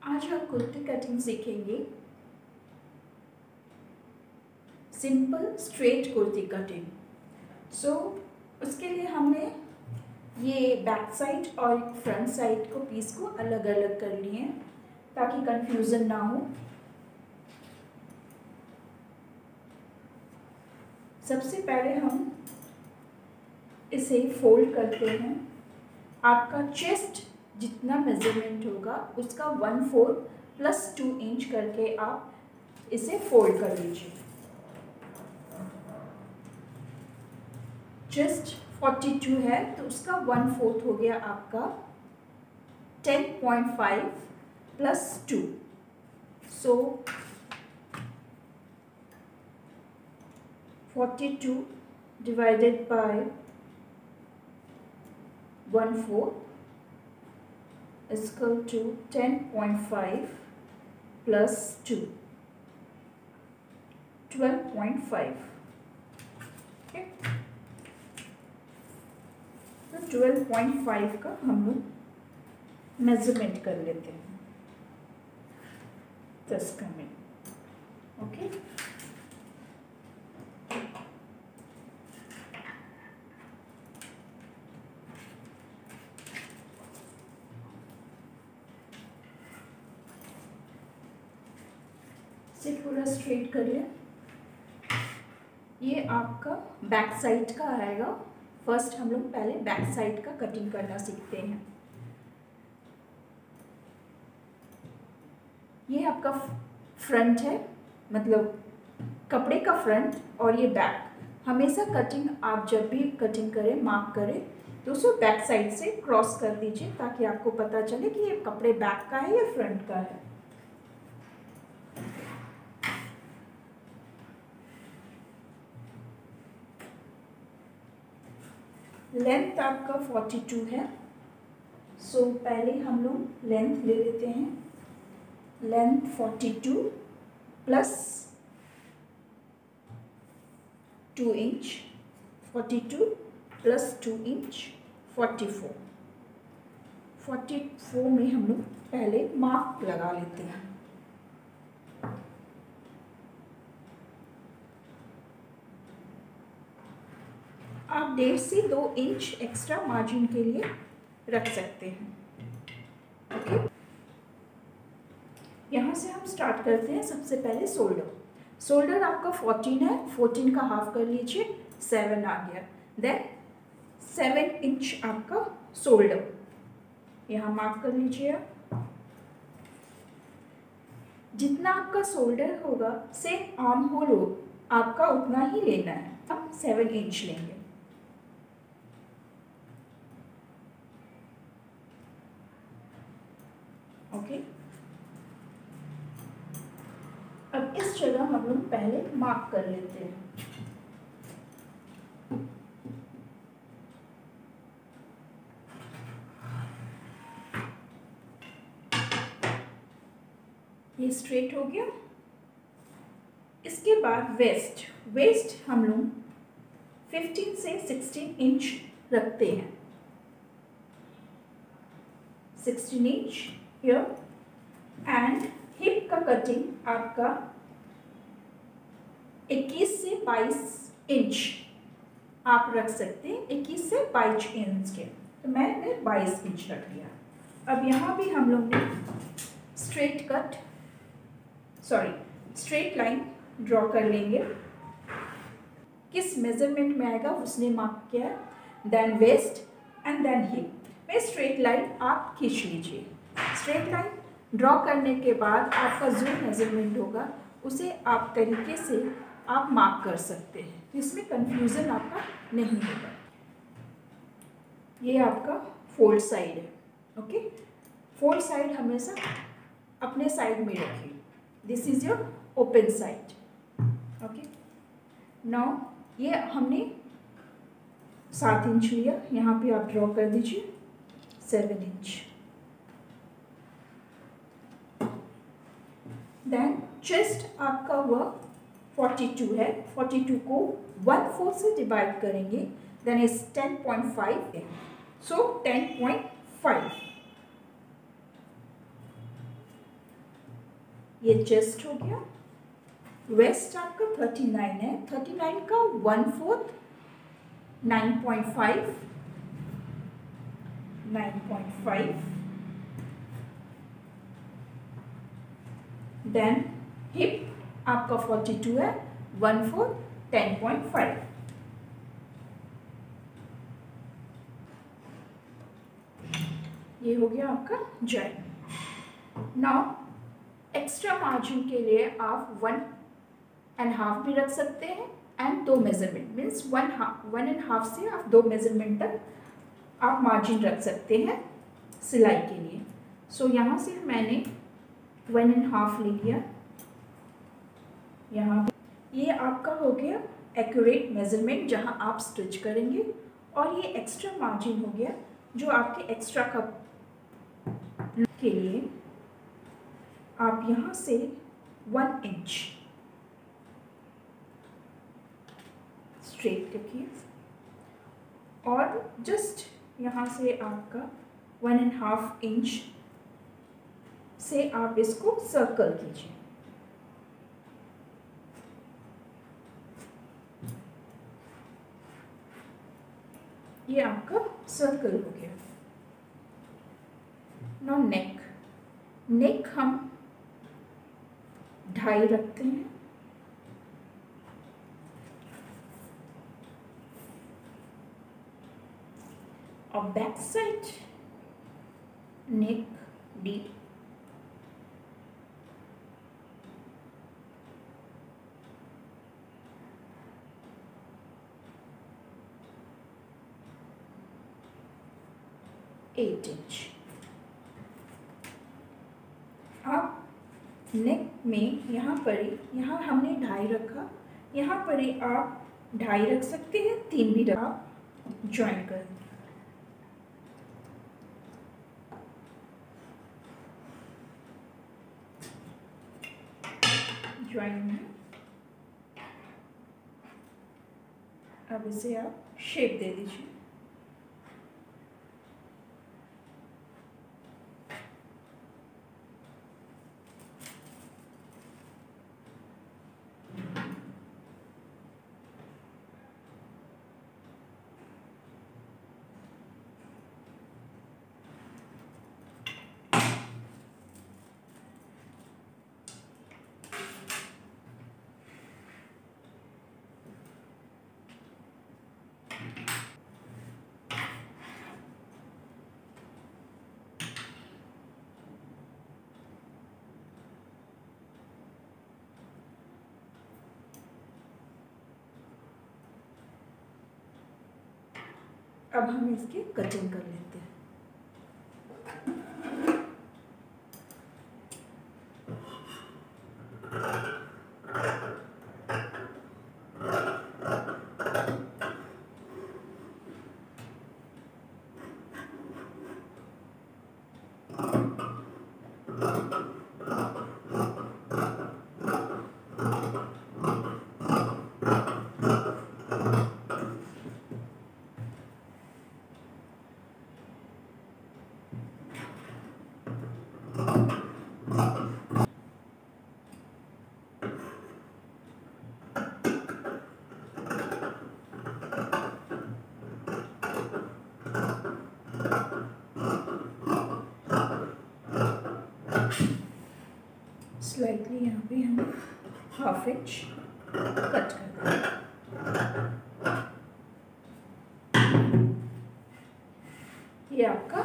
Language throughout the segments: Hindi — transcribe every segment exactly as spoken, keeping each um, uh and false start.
आज हम कुर्ती कटिंग सीखेंगे। Simple straight kurti cutting. So so, उसके लिए हमने ये बैक साइड और फ्रंट साइड को पीस को अलग अलग कर लिए हैं ताकि कंफ्यूजन ना हो। सबसे पहले हम इसे फोल्ड करते हैं। आपका चेस्ट जितना मेजरमेंट होगा उसका one fourth plus two inch करके आप इसे फोल्ड कर लीजिए। चेस्ट फोर्टी टू है तो उसका वन फोर्थ हो गया आपका ten point five plus two, so forty two divided by one fourth is equal to ten point five plus two, twelve point five. Okay, तो twelve point five का हम लोग मेजरमेंट कर लेते हैं दस का में। ओके, से पूरा स्ट्रेट कर लिया। ये आपका बैक साइड का आएगा। फर्स्ट हम लोग पहले बैक साइड का कटिंग करना सीखते हैं। ये आपका फ्रंट है, मतलब कपड़े का फ्रंट, और ये बैक। हमेशा कटिंग आप जब भी कटिंग करें, मार्क करें, तो उसे बैक साइड से क्रॉस कर दीजिए ताकि आपको पता चले कि ये कपड़े बैक का है या फ्रंट का है। लेंथ आपका फोर्टी टू है, सो so, पहले हम लोग लेंथ ले लेते हैं। Length forty two plus two inch, forty two plus two inch forty four. Forty four में हम लोग पहले मार्क लगा लेते हैं। आप डेढ़ से दो इंच एक्स्ट्रा मार्जिन के लिए रख सकते हैं। ओके, यहाँ से हम स्टार्ट करते हैं। सबसे पहले शोल्डर। शोल्डर आपका फोर्टीन है, फोर्टीन का हाफ कर लीजिए, सेवन आ गया। देन सेवन इंच आपका शोल्डर यहाँ मार्क कर लीजिए। जितना आपका शोल्डर होगा सेम आर्म होल हो आपका उतना ही लेना है। हम सेवन इंच लेंगे। ओके, अब इस जगह हम लोग पहले मार्क कर लेते हैं। ये स्ट्रेट हो गया। इसके बाद वेस्ट। वेस्ट हम लोग फिफ्टीन से सिक्सटीन इंच रखते हैं। Sixteen inch here and hip का कटिंग आपका इक्कीस से बाईस इंच आप रख सकते हैं। इक्कीस से बाईस इंच के, तो मैंने बाईस इंच रख लिया। अब यहाँ भी हम लोग ने straight cut sorry straight line draw कर लेंगे। किस मेजरमेंट में आएगा उसने मार्क किया, then waist and then hip में स्ट्रेट लाइन आप खींच लीजिए। स्ट्रेट लाइन ड्रॉ करने के बाद आपका जो मेजरमेंट होगा उसे आप तरीके से आप मार्क कर सकते हैं, तो इसमें कंफ्यूजन आपका नहीं होगा। ये आपका फोल्ड साइड है। ओके, फोल्ड साइड हमेशा अपने साइड में रखिए। This is your open side. Okay, now ये हमने सात इंच लिया, यहाँ पे आप ड्रॉ कर दीजिए सेवन इंच। देन चेस्ट आपका वह फोर्टी टू है, फोर्टी टू को वन फोर्थ से डिवाइड करेंगे, then is ten point five है, सो टेन पॉइंट फाइव ये चेस्ट हो गया। वेस्ट आपका थर्टी नाइन है, थर्टी नाइन का one fourth nine point five, nine point five. Then hip आपका फोर्टी टू है, one fourth ten point five. ये हो गया आपका जॉइंट। नाउ एक्स्ट्रा मार्जिन के लिए आप वन एंड हाफ भी रख सकते हैं एंड दो measurement, means one half one and half से आप दो मेजरमेंट तक आप मार्जिन रख सकते हैं सिलाई के लिए। सो so, यहाँ से मैंने वन एंड हाफ ले लिया। यहाँ ये आपका हो गया एक्यूरेट मेजरमेंट जहाँ आप स्टिच करेंगे, और ये एक्स्ट्रा मार्जिन हो गया जो आपके एक्स्ट्रा कप के लिए आप यहाँ से वन इंच स्ट्रेट रखिए, और जस्ट यहाँ से आपका वन एंड हाफ इंच से आप इसको सर्कल कीजिए। ये आपका सर्कल हो गया। नाउ नेक, नेक हम ढाई रखते हैं, और back side neck deep, eight inch. आप नेक में यहाँ पर ही, यहाँ हमने ढाई रखा, यहाँ पर ही आप ढाई रख सकते हैं, तीन भी रखा, ज्वाइन कर ज्वाइन है। अब इसे आप शेप दे दीजिए। अब हम इसकी कटिंग कर लेते हैं। स्लाइटली यहाँ पे हम हाफ इंच कट कर देंगे। ये आपका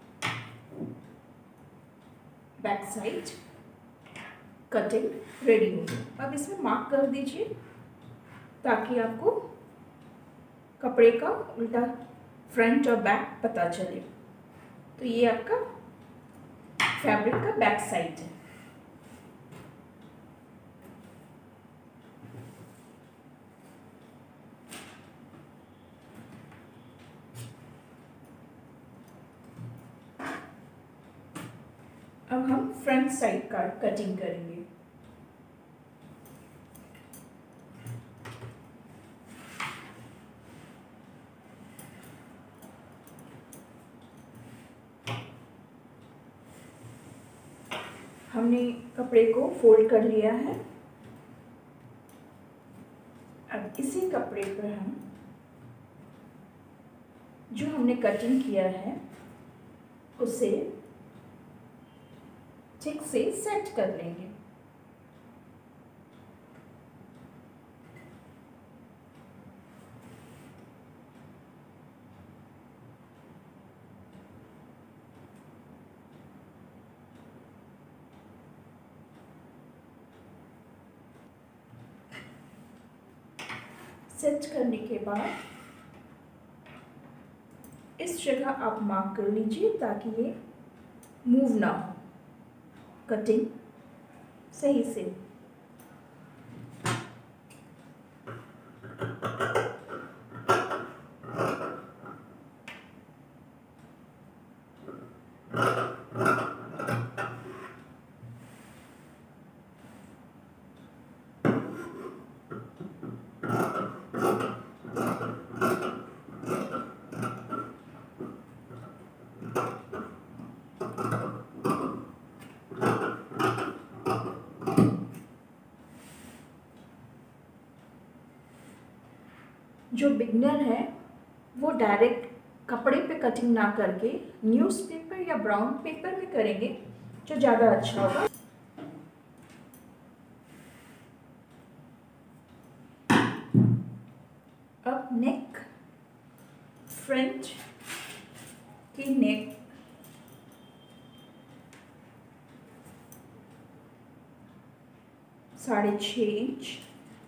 बैक साइड कटिंग रेडी हो गई। अब इसमें मार्क कर दीजिए ताकि आपको कपड़े का उल्टा फ्रंट और बैक पता चले। तो ये आपका फैब्रिक का बैक साइड है। अब हम फ्रंट साइड का कटिंग करेंगे। हमने कपड़े को फोल्ड कर लिया है। अब इसी कपड़े पर हम जो हमने कटिंग किया है उसे ठीक से सेट कर लेंगे। सेट करने के बाद इस जगह आप मार्क कर लीजिए ताकि ये मूव ना हो, कटिंग सही से। जो बिगनर है वो डायरेक्ट कपड़े पे कटिंग ना करके न्यूज़पेपर या ब्राउन पेपर में करेंगे जो ज़्यादा अच्छा होगा। अब नेक, फ्रंट की नेक साढ़े छः इंच,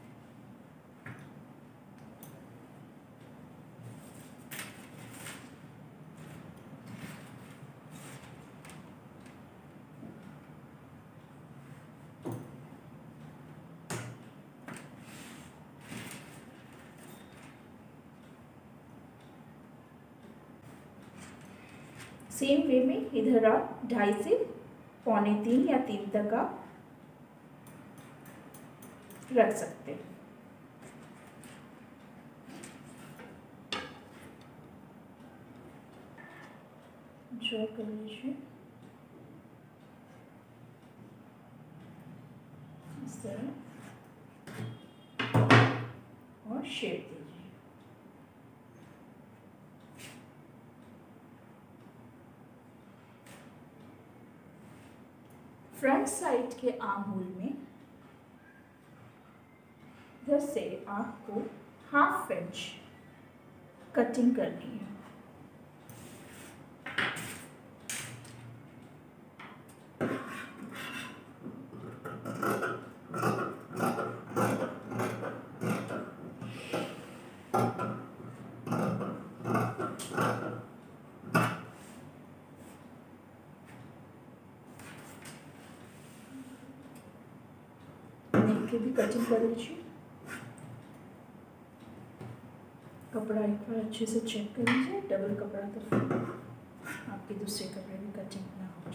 सेम वे में इधर आप ढाई से पौने तीन या तीन तक आप रख सकते हैं। ड्रॉ कर लीजिए इस तरह और शेप दीजिए। फ्रंट साइड के आर्म होल में इधर से आपको हाफ इंच कटिंग करनी है। नेक की भी कटिंग कर लीजिए। कपड़ा एक बार अच्छे से चेक कर लीजिए, डबल कपड़ा तो आपके दूसरे कपड़े में कटिंग ना